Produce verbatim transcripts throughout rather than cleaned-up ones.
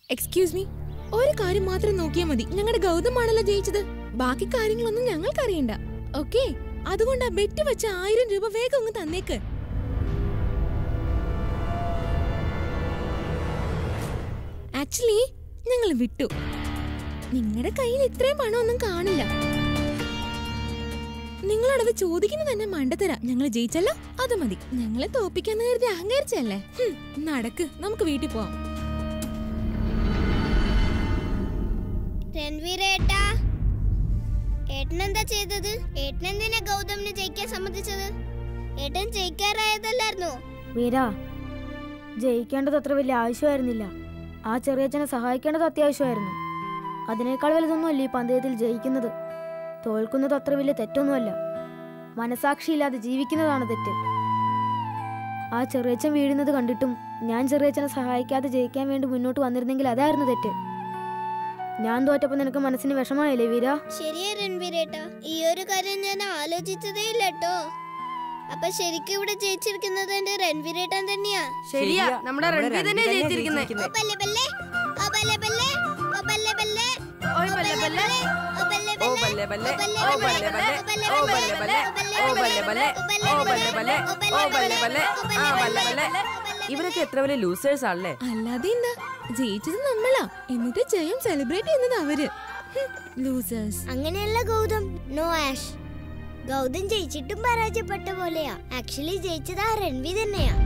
Excuse me, ഒരു കാര്യം മാത്രം നോക്കിയാൽ മതി. ഞങ്ങളുടെ ഗൗതമാണല്ലോ ജയിച്ചത്. ബാക്കി കാര്യങ്ങളൊന്നും ഞങ്ങൾക്ക് അറിയണ്ട. ഓക്കെ, അതുകൊണ്ട് ആ ബെറ്റ് വെച്ച ആയിരം രൂപ വേഗം ഒന്ന് തന്നേക്ക്. ആക്ച്വലി ഞങ്ങൾ വിട്ടു. നിങ്ങളുടെ കയ്യിൽ ഇത്രയും പണമൊന്നും കാണില്ല. നിങ്ങളോടത് ചോദിക്കുന്നത് തന്നെ മണ്ടത്തരാ. ഞങ്ങൾ ജയിച്ചല്ലോ, അത് മതി. ഞങ്ങളെ തോപ്പിക്കാന്ന് കരുതി അഹങ്കരിച്ചല്ലേ? നടക്ക്, നമുക്ക് വീട്ടിൽ പോവാം. രൺവീരേട്ടാ, ഏട്ടനെന്താ ചെയ്തത്? ഏട്ടനെന്തിനാ ഗൗതമിനെ ജയിക്കാൻ സമ്മതിച്ചത്? ഏട്ടൻ ജയിക്കാറായതല്ലായിരുന്നോ? വീര, ജയിക്കേണ്ടത് അത്ര വലിയ ആവശ്യമായിരുന്നില്ല. ആ ചെറിയച്ഛനെ സഹായിക്കേണ്ടത് അത്യാവശ്യമായിരുന്നു. അതിനേക്കാൾ വലുതൊന്നുമല്ല ഈ പന്തയത്തിൽ ജയിക്കുന്നത്. തോൽക്കുന്നത് അത്ര വലിയ തെറ്റൊന്നുമല്ല. മനസാക്ഷിയില്ലാതെ ജീവിക്കുന്നതാണ് തെറ്റ്. ആ ചെറിയച്ഛൻ വീഴുന്നത് കണ്ടിട്ടും ഞാൻ ചെറിയച്ഛനെ സഹായിക്കാതെ ജയിക്കാൻ വേണ്ടി മുന്നോട്ട് വന്നിരുന്നെങ്കിൽ അതായിരുന്നു തെറ്റ്. ഞാൻ തോറ്റപ്പോ നിനക്ക് മനസ്സിന് വിഷമായില്ലേ വീര? ശരിയാ രൺവീരേട്ടാ, ഈ ഒരു കാര്യം ഞാൻ ആലോചിച്ചതേ ഇല്ല കേട്ടോ. അപ്പൊ ശരിക്കും ഇവിടെ ജയിച്ചിരിക്കുന്നത് എന്റെ രൺവീരേട്ടൻ തന്നെയാ. ശരിയാ, നമ്മുടെ രൺവീർ തന്നെ ജയിച്ചിരിക്കുന്നത്. ഇവരൊക്കെ എത്ര വലിയ ലൂസേഴ്സ് ആണല്ലേ? അല്ലാതെ എന്താ, ജയിച്ചത് നമ്മളാ, എന്നിട്ട് ജയം സെലിബ്രേറ്റ് ചെയ്യുന്നത് അവര്. ലൂസേഴ്സ്. അങ്ങനെയല്ല ഗൗതം, നോ ആഷ്. ഗൗതം ജയിച്ചിട്ടും പരാജയപ്പെട്ട പോലെയാ. ആക്ച്വലി ജയിച്ചത് ആ രൺവീർ തന്നെയാ.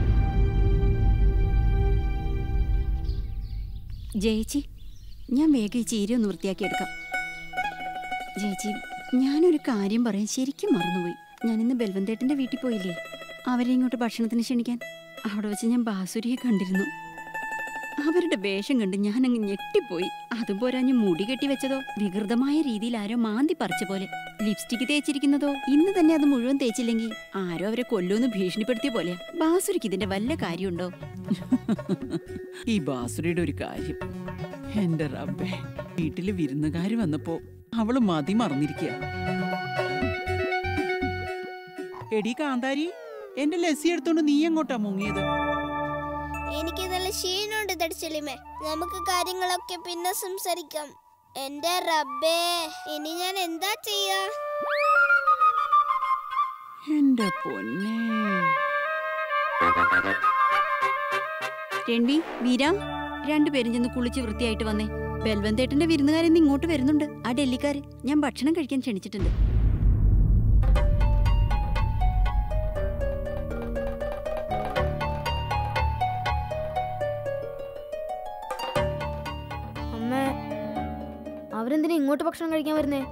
ജയിച്ചി, ഞാൻ വേഗം ഈ ചീര ഒന്ന് വൃത്തിയാക്കി എടുക്കാം. ജയിച്ചി, ഞാനൊരു കാര്യം പറയാൻ ശരിക്കും മറന്നുപോയി. ഞാനിന്ന് ബൽവന്തേട്ടൻ്റെ വീട്ടിൽ പോയില്ലേ, അവരെ ഇങ്ങോട്ട് ഭക്ഷണത്തിന് ക്ഷണിക്കാൻ. അവിടെ വെച്ച് ഞാൻ ബാസുരിയെ കണ്ടിരുന്നു. അവരുടെ വേഷം കണ്ട് ഞാനങ്ങ് ഞെട്ടിപ്പോയി. അതും പോരാഞ്ഞ് മുടി കെട്ടി വെച്ചതോ വികൃതമായ രീതിയിൽ ആരോ മാന്തി പറിച്ച പോലെ. ലിപ്സ്റ്റിക് തേച്ചിരിക്കുന്നതോ ഇന്ന് തന്നെ അത് മുഴുവൻ തേച്ചില്ലെങ്കിൽ ആരോ അവരെ കൊല്ലുമെന്ന് ഭീഷണിപ്പെടുത്തിയ പോലെയാ. ബാസുരിക്ക് ഇതിന്റെ വല്ല കാര്യമുണ്ടോ? ഈ ബാസുരിയുടെ ഒരു കാര്യം, എന്റെ റബ്ബേ, വീട്ടില് വിരുന്നുകാര് വന്നപ്പോ അവള് മതി മറന്നിരിക്കുക. എടി കാന്താരി, എന്റെ ലസ്സി എടുത്തോണ്ട് നീ എങ്ങോട്ടാ മുങ്ങിയത്? എനിക്ക് നല്ല ക്ഷീണമുണ്ട് തടിച്ചെളിമേ. നമുക്ക് കാര്യങ്ങളൊക്കെ പിന്നെ സംസാരിക്കാം. എന്റെ റബ്ബേ, ഇനി ഞാൻ എന്താ ചെയ്യാ? എന്റെ പൊന്നേ. രൺവി, വീര, രണ്ടുപേരും ചെന്ന് കുളിച്ച് വൃത്തിയായിട്ട് വന്നേ. ബൽവന്തേട്ടന്റെ വിരുന്നുകാരെന്ന് ഇങ്ങോട്ട് വരുന്നുണ്ട്. ആ ഡൽഹിക്കാര് ഞാൻ ഭക്ഷണം കഴിക്കാൻ ക്ഷണിച്ചിട്ടുണ്ട്. അമ്മേ, അവരെന്തിനാ ഇങ്ങോട്ട് ഭക്ഷണം കഴിക്കാൻ വരുന്നേ?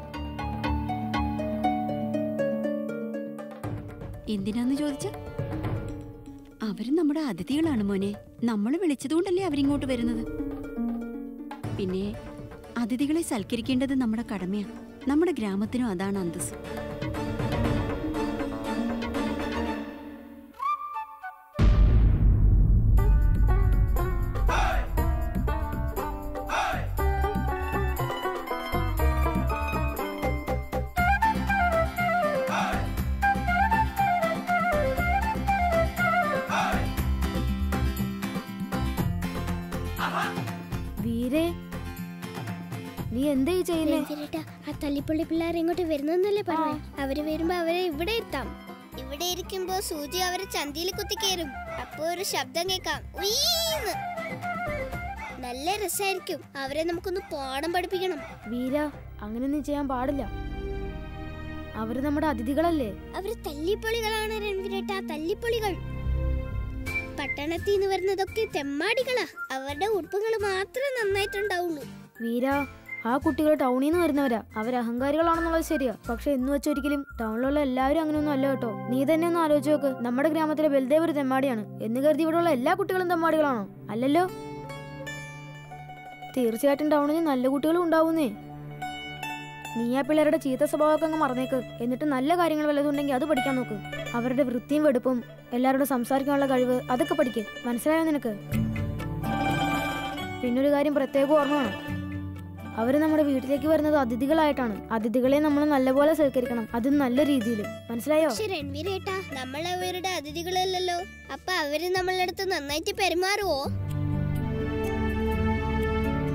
എന്തിനാന്ന് ചോദിച്ച, അവര് നമ്മുടെ അതിഥികളാണ് മോനെ. നമ്മൾ വിളിച്ചതുകൊണ്ടല്ലേ അവരിങ്ങോട്ട് വരുന്നത്. പിന്നെ അതിഥികളെ സൽക്കരിക്കേണ്ടത് നമ്മുടെ കടമയാണ്. നമ്മുടെ ഗ്രാമത്തിനും അതാണ് അന്തസ്. വീരേ, നീ എന്താ ഈ ചെയ്യുന്നേ? ആ തല്ലിപ്പള്ളി പിള്ളേർ ഇങ്ങോട്ട് വരുന്നല്ലേ പറഞ്ഞേ. അവര് വരുമ്പോ അവരെ ഇവിടെ എത്താം. ഇവിടെ ഇരിക്കുമ്പോ സൂചി അവരെ ചന്തിയിൽ കുത്തിക്കേറും. അപ്പൊ ഒരു ശബ്ദം കേൾക്കാം, ഉയ്യീന്ന്. നല്ല രസായിരിക്കും. അവരെ നമുക്കൊന്ന് പാഠം പഠിപ്പിക്കണം. വീര, അങ്ങനെയൊന്നും ചെയ്യാൻ പാടില്ല. അവര് നമ്മുടെ അതിഥികളല്ലേ? അവര് തല്ലിപ്പൊളികളാണ് രൺവീരേട്ടാ, തല്ലിപ്പൊളികൾ. പട്ടണത്തിൽ നിന്ന് വരുന്നതൊക്കെ തെമ്മാടികളാ. അവരുടെ ഉടുപ്പുകൾ മാത്രമേ നന്നായിട്ടുണ്ടാവുള്ളൂ. വീര, ആ കുട്ടികൾ ടൗണിൽ നിന്ന് വരുന്നവരാ. അവർ അഹങ്കാരികളാണെന്നുള്ളത് ശരിയാ, പക്ഷെ എന്ന് വെച്ചൊരിക്കലും ടൗണിലുള്ള എല്ലാവരും അങ്ങനെയൊന്നും അല്ല കേട്ടോ. നീ തന്നെ ഒന്ന് ആലോചിച്ച് നോക്ക്. നമ്മുടെ ഗ്രാമത്തിലെ ബൽദേവ് ഒരു തെമ്മാടിയാണ് എന്ന് കരുതി ഇവിടെയുള്ള എല്ലാ കുട്ടികളും തെമ്മാടികളാണോ? അല്ലല്ലോ. തീർച്ചയായിട്ടും ടൗണിൽ നല്ല കുട്ടികളും ഉണ്ടാവുന്നേ. നീ ആ പിള്ളേരുടെ ചീത്ത സ്വഭാവമൊക്കെ അങ്ങ് മറന്നേക്ക്. എന്നിട്ട് നല്ല കാര്യങ്ങൾ വല്ലതുണ്ടെങ്കിൽ അത് പഠിക്കാൻ നോക്ക്. അവരുടെ വൃത്തിയും വെടുപ്പും എല്ലാവരോടും സംസാരിക്കാനുള്ള കഴിവ് അതൊക്കെ പഠിക്ക്. മനസ്സിലായോ നിനക്ക്? പിന്നൊരു കാര്യം പ്രത്യേകം ഓർമ്മ വേണം, അവര് നമ്മുടെ വീട്ടിലേക്ക് വരുന്നത് അതിഥികളായിട്ടാണ്. അതിഥികളെ നമ്മൾ നല്ലപോലെ സൽക്കരിക്കണം, അതും നല്ല രീതിയിൽ. മനസ്സിലായോ? രൺവീരേട്ടാ, നമ്മൾ അവരുടെ അതിഥികളല്ലല്ലോ. അപ്പൊ അവര് നമ്മളടുത്ത് നന്നായിട്ട് പെരുമാറുവോ?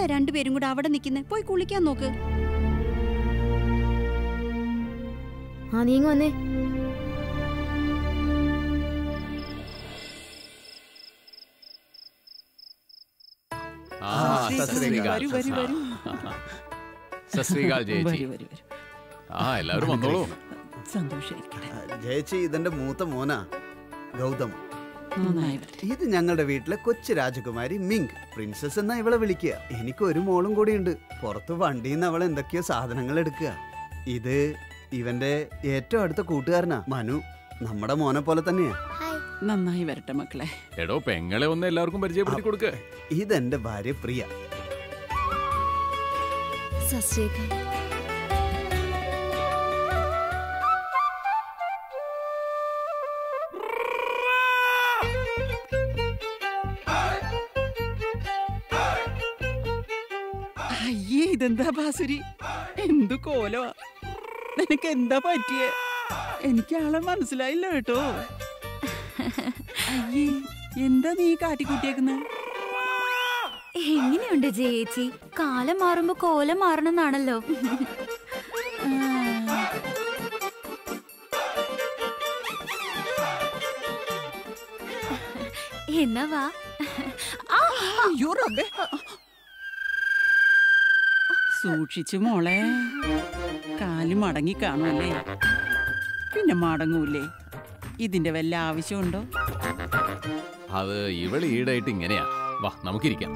രണ്ടുപേരും കൂടെ അവിടെ നിൽക്കുന്നത്? പോയി കുളിക്കാൻ നോക്ക്. ആ നീങ്ങ വന്നേ. എല്ലാവരും വന്നോളൂ. ജയച്ചി ഇതെന്റെ മൂത്ത മോനാ ഗൗതം. ഇത് ഞങ്ങളുടെ വീട്ടിലെ കൊച്ചു രാജകുമാരി മിങ്. പ്രിൻസസ് എന്നാ ഇവളെ വിളിക്കുക. എനിക്ക് ഒരു മോളും കൂടിയുണ്ട്. പുറത്ത് വണ്ടിയിൽ നിന്ന് അവൾ എന്തൊക്കെയോ സാധനങ്ങൾ എടുക്കുക. ഇത് ഇവന്റെ ഏറ്റവും അടുത്ത കൂട്ടുകാരനാ മനു. നമ്മുടെ മോനെ പോലെ തന്നെയാ. നന്നായി വരട്ടെ മക്കളെ. എടോ പെങ്ങളെ ഒന്ന് എല്ലാവർക്കും പരിചയപ്പെടുത്തി കൊടുക്ക. ഇതെന്റെ ഭാര്യ പ്രിയ. അയ്യേ ഇതെന്താ ബാസുരി, എന്തു കോലമാ. നിനക്ക് എന്താ പറ്റിയേ? എനിക്ക് ആളെ മനസ്സിലായില്ല കേട്ടോ. അയ്യേ എന്താ നീ കാട്ടിക്കൂട്ടിയേക്കുന്നത്? എങ്ങനെയുണ്ട് ചേച്ചി? കാലം മാറുമ്പോ കോലം മാറണമെന്നാണല്ലോ. എന്നാ വാ. അയ്യോ റബ്ബേ, സൂക്ഷിച്ചു മോളെ. കാല് മടങ്ങി കാണുമല്ലേ? പിന്നെ മടങ്ങൂലേ? ഇതിന്റെ വല്ല ആവശ്യമുണ്ടോ? അത് ഇവള് ഈടായിട്ട് ഇങ്ങനെയാ. വാ നമുക്കിരിക്കാം.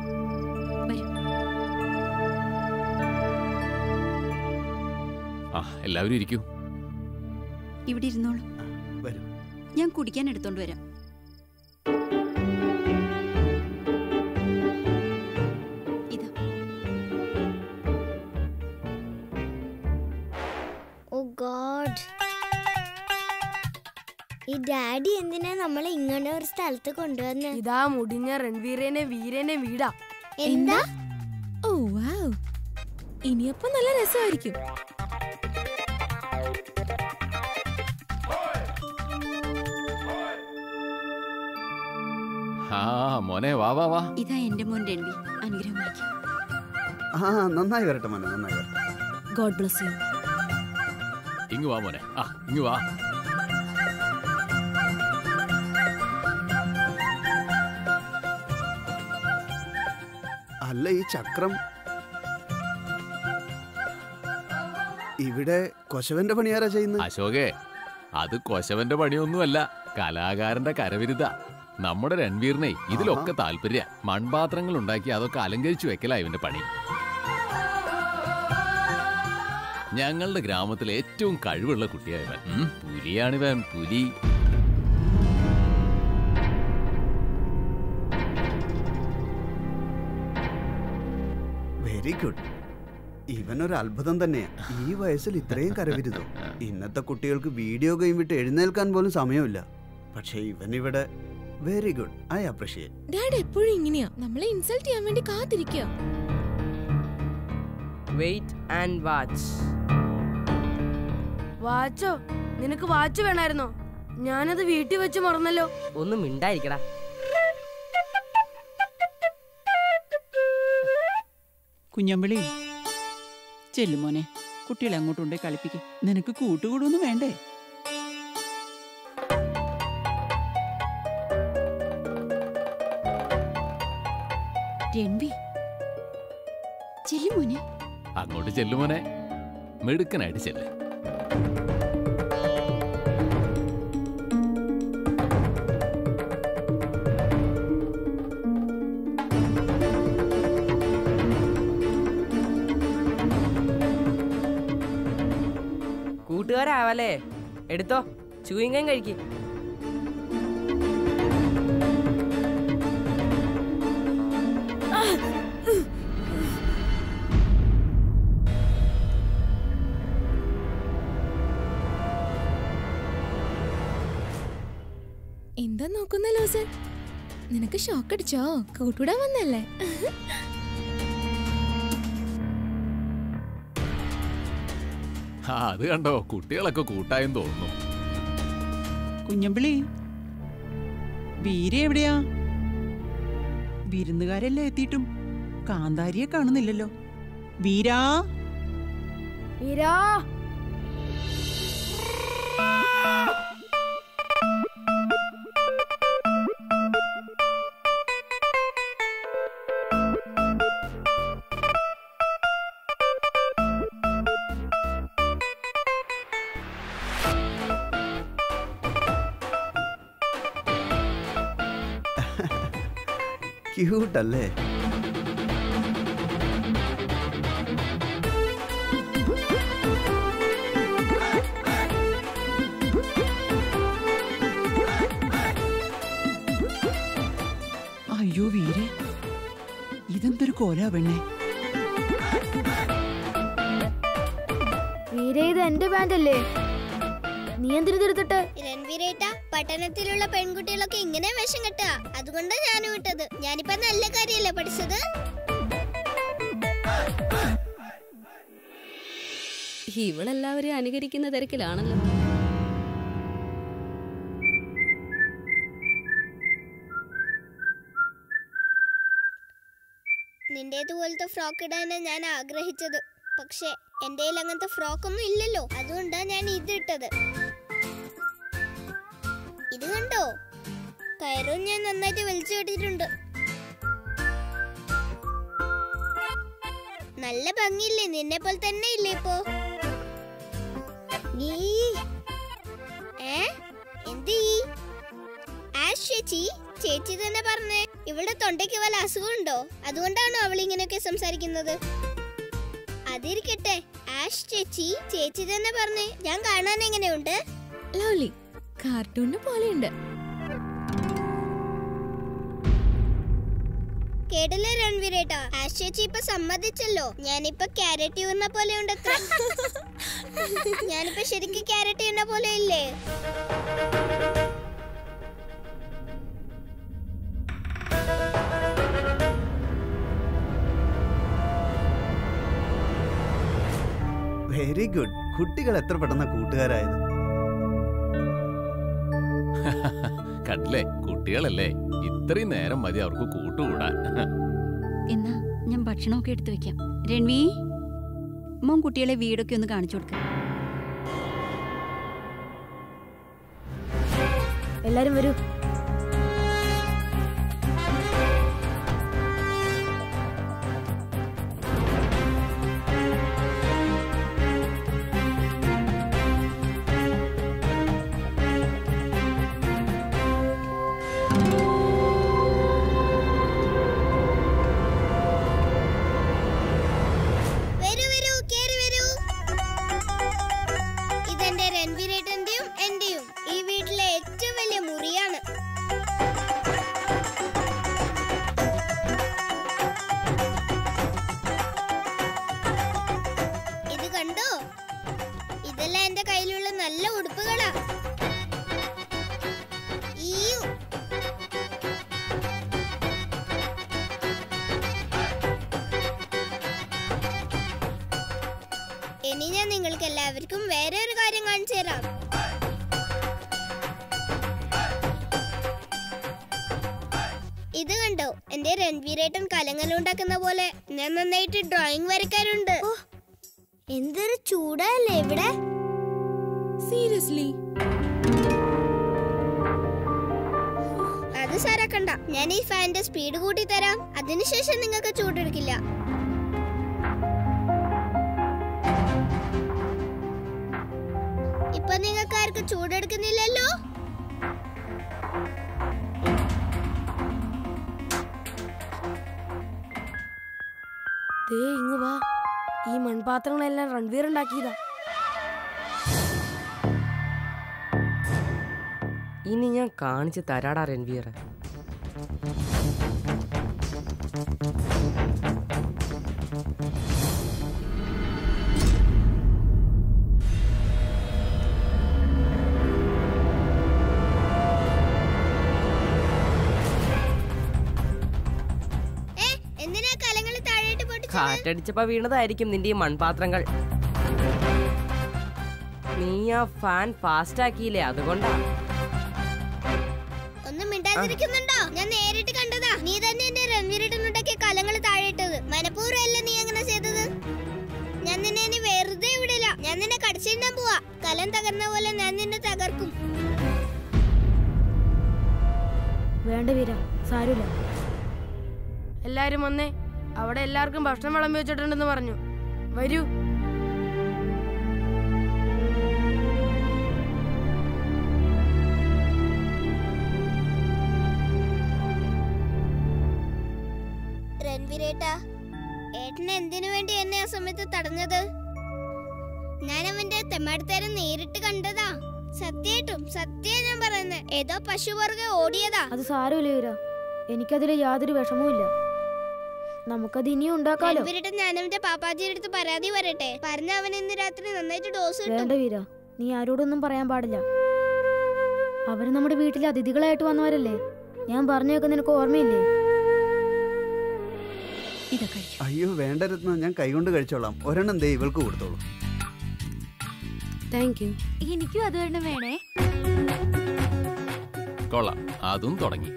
ആ എല്ലാവരും ഇരിക്കൂ. ഇവിടെ ഇരുന്നോളൂ. ഞാൻ കുടിക്കാൻ എടുത്തോണ്ട് വരാം. ഇതാ. ഓ ഗോഡ്, ഈ ഡാഡി എന്തിനാ നമ്മളെ ഇങ്ങനെ ഒരു സ്ഥലത്ത് കൊണ്ടുവന്ന്? ഇതാ മുടിഞ്ഞ രൺവീരനെ വീരനെ വീടാ. എന്താ? ഓ വാവ്, ഇനിയപ്പോ നല്ല രസമായിരിക്കും. ആ മോനെ വാ വാ വാ. ഇതാ എന്റെ മോൻ രൺവി. അനുഗ്രഹം വായിക്കും. ആ നന്നായി വരട്ടെ മോനെ, നന്നായി വരട്ടെ. God bless you. ഇങ്ങ് വാ മോനെ. ആ ഇങ്ങ് വാ. അല്ല ഈ ചക്രം ഇവിടെ കൊശവന്റെ പണിയാരാ ചെയ്യുന്നത്? അശോകേ, അത് കൊശവന്റെ പണിയൊന്നുമല്ല, കലാകാരന്റെ കരവിരുത. നമ്മുടെ രൺവീറിനെ ഇതിലൊക്കെ താല്പര്യ. മൺപാത്രങ്ങൾ ഉണ്ടാക്കി അതൊക്കെ അലങ്കരിച്ചു വെക്കല ഇവന്റെ പണി. ഞങ്ങളുടെ ഗ്രാമത്തിലെ ഏറ്റവും കഴിവുള്ള കുട്ടിയായവൻ. പുലിയാണിവൻ, പുലി. Very good. ഇവനൊരു അത്ഭുതം തന്നെയാ. ഈ വയസ്സിൽ ഇത്രയും കരവിരുതോ? ഇന്നത്തെ കുട്ടികൾക്ക് വീഡിയോ ഗെയിം വിട്ട് എഴുന്നേൽക്കാൻ പോലും സമയമില്ല. പക്ഷെ ഇവനിവിടെ very good. I appreciate. Dad എപ്പോഴും ഇങ്ങനെയാ, നമ്മളെ ഇൻസൾട്ട് ചെയ്യാൻ വേണ്ടി കാത്തിരിക്കുക. Wait and watch. വാച്ചോ? നിനക്ക് വാച്ച് വേണമായിരുന്നോ? ഞാനത് വീട്ടിൽ വെച്ച് മറന്നല്ലോ. ഒന്നും മിണ്ടായിരിക്കടാ. കുഞ്ഞമ്പിളി ചെല്ലുമോനെ, കുട്ടികളെ അങ്ങോട്ടുണ്ടേ കളിപ്പിക്ക്. നിനക്ക് കൂട്ടുകൂടൊന്നും വേണ്ടേ? രൺവി ചെല്ലുമോനെ. അങ്ങോട്ട് ചെല്ലുമോനെ, മിടുക്കനായിട്ട് ചെല്ല്. കൂട്ടുകാരാവല്ലേ? എടുത്തോ, ചൂയിങ്ങൻ കഴിക്ക്. എന്താ നോക്കുന്നല്ലോ സർ? നിനക്ക് ഷോക്ക് അടിച്ചോ? കൂട്ടുകൂടാൻ വന്നല്ലേ? ആ അത് കണ്ടോ, കുട്ടികളൊക്കെ കൂട്ടായെന്ന് തോന്നുന്നു. കുഞ്ഞമ്പിളി, വീര എവിടെയാ? വിരുന്നുകാരെല്ലാം എത്തിയിട്ടും കാന്താരിയെ കാണുന്നില്ലല്ലോ. വീരാ വീരാ ക്യൂട്ടല്ലേ? അയ്യോ വീരെ, ഇതെന്തൊരു കോലാ പെണ്ണെ. വീരേ, ഇത് എന്റെ പാന്റ് അല്ലേ? നീ എന്തിനു തീർത്തിട്ട്? രൺവീരേട്ട, പട്ടണത്തിലുള്ള പെൺകുട്ടികളൊക്കെ ഇങ്ങനെ വേഷം കെട്ടാ, അതുകൊണ്ടാ ഞാൻ വിട്ടത്. ഞാനിപ്പോ നല്ല കാര്യല്ലേ പഠിച്ചത്. ഇവളെല്ലാവരും അനുകരിക്കുന്ന തിരക്കിലാണല്ലോ. നിന്റേതുപോലത്തെ ഫ്രോക്ക് ഇടാനാ ഞാൻ ആഗ്രഹിച്ചത്. പക്ഷെ എന്റെ കയ്യിൽ അങ്ങനത്തെ ഫ്രോക്കൊന്നും ഇല്ലല്ലോ, അതുകൊണ്ടാ ഞാൻ ഇത് ഇട്ടത്. ഇത് കണ്ടോ, കയറും ഞാൻ നന്നായിട്ട് വലിച്ചു കെട്ടിട്ടുണ്ട്. നല്ല ഭംഗിയില്ലേ? നിന്നെ പോലെ തന്നെ ഇല്ലേ ഇപ്പോ? നീ ഏ എന്ത് ആഷ് ചേച്ചി? ചേച്ചി തന്നെ പറഞ്ഞേ, ഇവിടെ തൊണ്ടയ്ക്ക് വല്ല അസുഖമുണ്ടോ? അതുകൊണ്ടാണോ അവൾ ഇങ്ങനെയൊക്കെ സംസാരിക്കുന്നത്? അതിരിക്കട്ടെ, ആഷ് ചേച്ചി ചേച്ചി തന്നെ പറഞ്ഞേ, ഞാൻ കാണാൻ എങ്ങനെയുണ്ട്? ലവ്ലി, കാർട്ടൂണിനെ പോലെയുണ്ട്. കേട്ടില്ലേ രൺവീരേട്ടാ, ആഷ് ചേച്ചി ഇപ്പൊ സമ്മതിച്ചല്ലോ. ഞാനിപ്പൊ ക്യാരറ്റ് യൂർന്ന പോലെ ഉണ്ട്. ഞാനിപ്പോ ശരിക്കും ക്യാരറ്റ് യൂർന്ന പോലെ ഇല്ലേ? Very good. കുട്ടികൾ എത്ര പെട്ടെന്ന് കൂട്ടുകാരായത്. കണ്ടില്ലേ, കുട്ടികളല്ലേ, ഇത്രയും നേരം മതി അവർക്ക് കൂട്ടുകൂടാൻ. എന്നാ ഞാൻ ഭക്ഷണമൊക്കെ എടുത്തു വെക്കാം. രൺവി, മോൻ കുട്ടികളെ വീടൊക്കെ ഒന്ന് കാണിച്ചു കൊടുക്ക. എല്ലാരും വരൂ. വരൂ വരൂ, കേറി വരൂ. ഇതെന്റെ രൺവീരേട്ടന്റെയും എന്റെയും ഈ വീട്ടിലെ ഏറ്റവും വലിയ മുറിയാണ്. ഇത് കണ്ടോ, ഇതെല്ലാം എന്റെ കയ്യിലുള്ള നല്ല ഉടുപ്പുകളാ. ഈയു. ഇനി ഞാൻ നിങ്ങൾക്ക് എല്ലാവർക്കും വേറെ ഒരു കാര്യം കാണിച്ചു തരാം. ഇത് കണ്ടോ, എന്റെ രൺവീരേട്ടൻ കലങ്ങളുണ്ടാക്കുന്ന പോലെ ഞാൻ നന്നായിട്ട് ഡ്രോയിങ് വരയ്ക്കാറുണ്ട്. എന്തൊരു ചൂടല്ലേ ഇവിടെ. സീരിയസ്ലി? അത് സാരാക്കണ്ട, ഞാൻ ഈ ഫാനിന്റെ സ്പീഡ് കൂട്ടി തരാം. അതിനുശേഷം നിങ്ങൾക്ക് ചൂടെടുക്കില്ല. ഇപ്പൊ നിങ്ങൾക്ക് ആർക്കും ചൂടെടുക്കുന്നില്ലല്ലോ. ദേ ഇങ്ങ് വാ, ഈ മൺപാത്രങ്ങളെല്ലാം രൺവീർ ഉണ്ടാക്കിയതാ. ഇനി ഞാൻ കാണിച്ചു തരാടാ രൺവീർ. എന്തിനാ കലങ്ങൾ താഴേട്ട് പൊട്ടിച്ചത്? കാറ്റടിച്ചപ്പോ വീണതായിരിക്കും നിന്റെ ഈ മൺപാത്രങ്ങൾ. നീ ആ ഫാൻ ഫാസ്റ്റ് ആക്കിയില്ലേ, അതുകൊണ്ടാ. ഒന്നും മിണ്ടാതിരിക്കുന്നുണ്ടോ? ഞാൻ നേരിട്ട് കണ്ടതാ. നീ തന്നെ എന്റെ രൺവീരേട്ടനുണ്ടാക്കിയ കലങ്ങൾ താഴെയിട്ടത്. പോവാ. കലം തകർന്ന പോലെ ഞാൻ നിന്നെ തകർക്കും. വേണ്ട വീര, സാരമില്ല. എല്ലാരും വന്നേ. അവിടെ എല്ലാവർക്കും ഭക്ഷണം വിളമ്പി വെച്ചിട്ടുണ്ടെന്ന് പറഞ്ഞു. വരൂ. രൺവീരേട്ടാ, ഏട്ടന് എന്തിനു വേണ്ടി എന്നെ ആ സമയത്ത് തടഞ്ഞത്? ഞാൻ അവന്റെ തെമ്മാടിത്തരം നേരിട്ട് കണ്ടതാ. സത്യായിട്ടും സത്യം ഞാൻ പറയുന്നത്. ഏതോ പശു പുറകെ ഓടിയതാ. അത് സാരമില്ല വീര, എനിക്കതിൽ യാതൊരു വിഷമവുമില്ല. നമുക്കത് ഇനിയും ഉണ്ടാക്കാലോ. ഞാൻ അവന്റെ പാപ്പാജിയുടെ അടുത്ത് പരാതി പറയട്ടെ. പറഞ്ഞ അവൻ ഇന്ന് രാത്രി നന്നായിട്ട് ഡോസ് കിട്ടും. വേണ്ട വീര, നീ ആരോടൊന്നും പറയാൻ പാടില്ല. അവര് നമ്മുടെ വീട്ടിൽ അതിഥികളായിട്ട് വന്നവരല്ലേ. ഞാൻ പറഞ്ഞൊക്കെ നിനക്ക് ഓർമ്മയില്ലേ? അയ്യോ വേണ്ട രത്ന, ഞാൻ കൈകൊണ്ട് കഴിച്ചോളാം. ഒരെണ്ണം ദേ ഇവൾക്ക് കൊടുത്തോളൂ. Thank you. എനിക്കും അത് തന്നെ വേണേ. കൊള്ളാം, അതും തുടങ്ങി.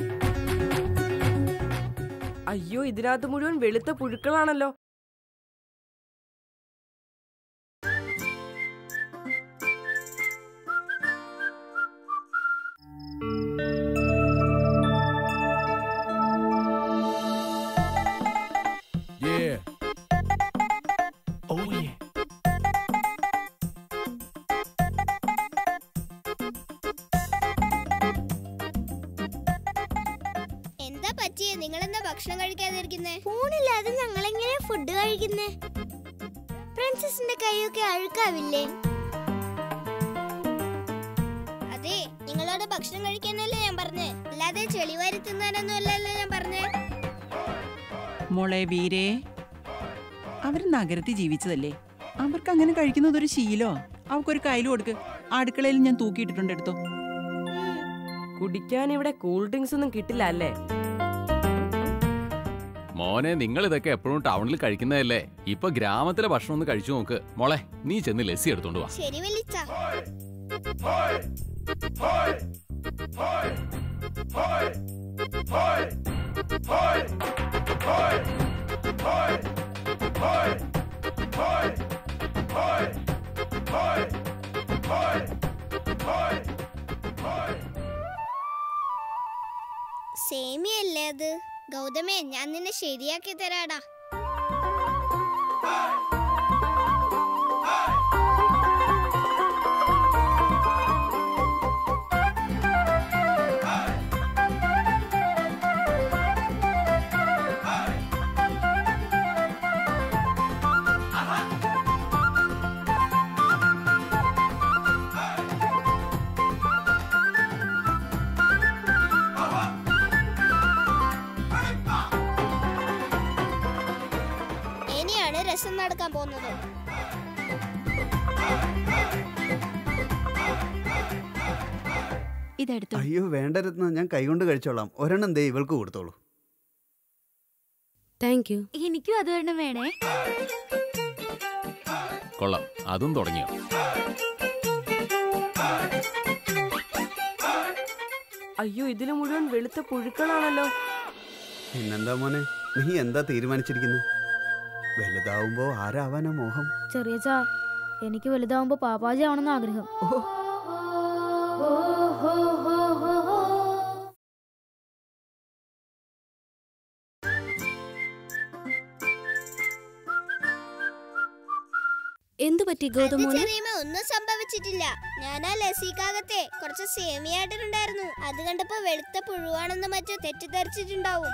അയ്യോ, ഇതിനകത്ത് മുഴുവൻ വെളുത്ത പുഴുക്കളാണല്ലോ. നിങ്ങളെന്താ ഭക്ഷണം കഴിക്കാതിരിക്കുന്നേ? ഫോണില്ലാതെ ഞങ്ങൾ എങ്ങനെ ഫുഡ് കഴിക്കുന്നേ? പ്രിൻസസിന്റെ കൈയൊക്കെ അഴുക്കാവില്ലേ? അതെ, നിങ്ങളോട് ഭക്ഷണം കഴിക്കാനല്ലേ ഞാൻ പറഞ്ഞേ, അല്ലാതെ ചെളിവാരി തിന്നാനൊന്നും അല്ലല്ലോ ഞാൻ പറഞ്ഞേ. മോളെ വീരേ, അവര് നഗരത്തിൽ ജീവിച്ചതല്ലേ, അവർക്ക് അങ്ങനെ കഴിക്കുന്നത് ഒരു ശീലോ. അവർക്കൊരു കയ്യിൽ കൊടുക്ക്. അടുക്കളയിൽ ഞാൻ തൂക്കിയിട്ടിട്ടുണ്ട്, എടുത്തോ. കുടിക്കാൻ ഇവിടെ കൂൾ ഡ്രിങ്ക്സ് ഒന്നും കിട്ടില്ല അല്ലേ? മോനെ, നിങ്ങൾ ഇതൊക്കെ എപ്പോഴും ടൗണിൽ കഴിക്കുന്നതല്ലേ. ഇപ്പൊ ഗ്രാമത്തിലെ ഭക്ഷണം ഒന്ന് കഴിച്ചു നോക്ക്. മോളെ, നീ ചെന്ന് ലസ്സി എടുത്തോണ്ട് വാ. ശരി വലിച്ച. സേമിയല്ലേ അത്? ഗൗതമേ, ഞാൻ നിന്നെ ശരിയാക്കി തരാടാ. രസം നടക്കാൻ പോകുന്നത്. അയ്യോ വേണ്ട രത്ന, ഞാൻ കൈകൊണ്ട് കഴിച്ചോളാം. ഒരെണ്ണം ദേ ഇവൾക്ക് കൊടുത്തോളൂ. Thank you. എനിക്കും അത് തന്നെ വേണേ. കൊള്ളാം, അതും തുടങ്ങിയോ? അയ്യോ, ഇതില് മുഴുവൻ വെളുത്ത പുഴുക്കളാണല്ലോ. പിന്നെന്താ മോനെ, നീ എന്താ തീരുമാനിച്ചിരിക്കുന്നത്? വലുതാവുമ്പോ ആരാവാനാ മോഹം? ചെറിയ ചാ, എനിക്ക് വലുതാവുമ്പോ പാപ്പാജി ആവണമെന്ന് ആഗ്രഹം. എന്തു പറ്റി ഗൗതമോനെ? ഒന്നും സംഭവിച്ചിട്ടില്ല. ഞാൻ ആ ലസിക്കാകത്തെ കുറച്ച് സേമിയായിട്ടിട്ടുണ്ടായിരുന്നു. അത് കണ്ടപ്പോ വെളുത്ത പുഴുവാണെന്ന് മറ്റോ തെറ്റിദ്ധരിച്ചിട്ടുണ്ടാവും.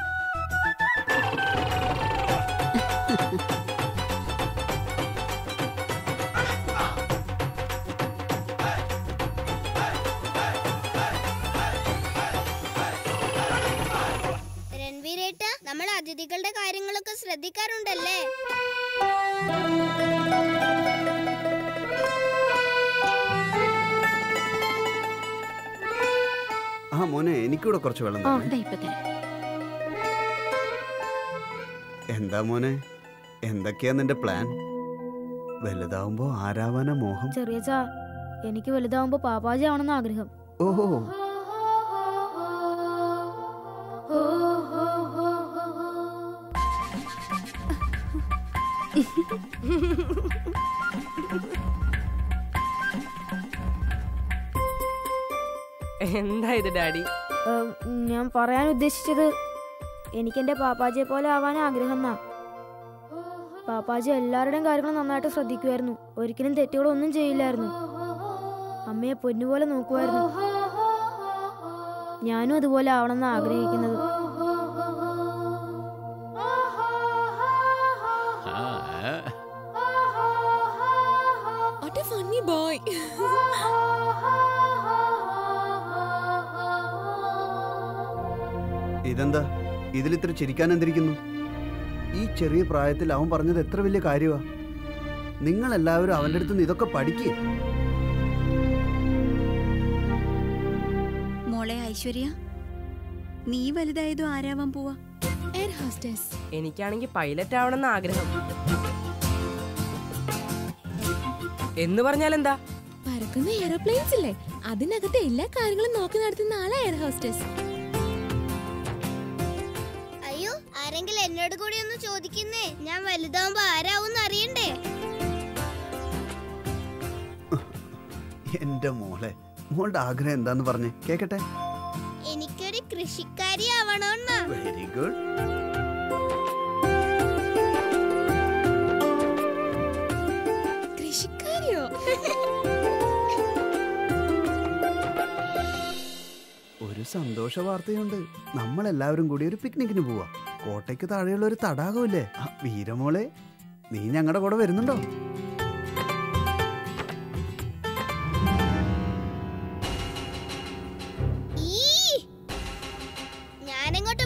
രൺവീരേട്ട, നമ്മൾ അതിഥികളുടെ കാര്യങ്ങളൊക്കെ ശ്രദ്ധിക്കാറുണ്ടല്ലേ? ആ മോനെ, എനിക്കൂടെ കുറച്ച് വെള്ളം തന്നെ. എന്താ മോനെ, എന്തൊക്കെയാ നിന്റെ പ്ലാൻ? വലുതാവുമ്പോ ആരാവാനാ മോഹം? ചെറിയ ചാ, എനിക്ക് വലുതാവുമ്പോ പാപ്പാജി ആവണമെന്ന് ആഗ്രഹം. ഓഹോ, എന്താ ഇത് ഡാഡി? ഞാൻ പറയാൻ ഉദ്ദേശിച്ചത് എനിക്കെന്റെ പാപ്പാജിയെ പോലെ ആവാൻ ആഗ്രഹം എന്നാ. പാപ്പാജി എല്ലാവരുടെയും കാര്യങ്ങൾ നന്നായിട്ട് ശ്രദ്ധിക്കുമായിരുന്നു. ഒരിക്കലും തെറ്റുകളൊന്നും ചെയ്യില്ലായിരുന്നു. അമ്മയെ പൊന്നുപോലെ നോക്കുമായിരുന്നു. ഞാനും അതുപോലെ ആവണമെന്ന് ആഗ്രഹിക്കുന്നത്. What a funny boy. ഇതെന്താ ഇതിൽ ഇത്ര ചിരിക്കാൻ എന്തിരിക്കുന്നു? ഈ ചെറിയ പ്രായത്തിൽ അവൻ പറഞ്ഞത് എത്ര വലിയ കാര്യമാ. നിങ്ങൾ എല്ലാവരും അവന്റെ അടുത്ത് നിന്ന് ഇതൊക്കെ പഠിക്കുക. മോളെ ഐശ്വര്യ, നീ വലുതായതും ആരാവാൻ പോവാ? Air hostess. എനിക്കാണെങ്കിൽ പൈലറ്റ് ആവണമെന്ന് ആഗ്രഹം. എന്ന് പറഞ്ഞാൽ എന്താ? പറക്കുന്ന എയർപ്ലെയിൻസ് ഇല്ലേ, അതിനകത്തെ എല്ലാ കാര്യങ്ങളും നോക്കി നടത്തുന്ന ആളാ എയർ ഹോസ്റ്റസ്. അയ്യോ, ആരെങ്കിലും എന്നോട് കൂടി ഒന്ന് ചോദിക്കുന്നേ, ഞാൻ വലുതാവുമ്പോ ആരാവും അറിയണ്ടേ? എന്റെ മോളെ, മോളുടെ ആഗ്രഹം എന്താന്ന് പറഞ്ഞേ കേക്കട്ടെ. എനിക്കൊരു കൃഷിക്കാരി ആവണമെന്നാ. Very good. കൃഷിക്കാരിയോ? ഒരു സന്തോഷ വാർത്തയുണ്ട്. നമ്മൾ എല്ലാവരും കൂടി ഒരു പിക്നിക്കിന് പോവാ. കോട്ടയ്ക്ക് താഴെയുള്ള ഒരു തടാകമില്ലേ, ആ വീരമോളെ, നീ ഞങ്ങളുടെ കൂടെ വരുന്നുണ്ടോ? ഞാനെങ്ങോട്ട്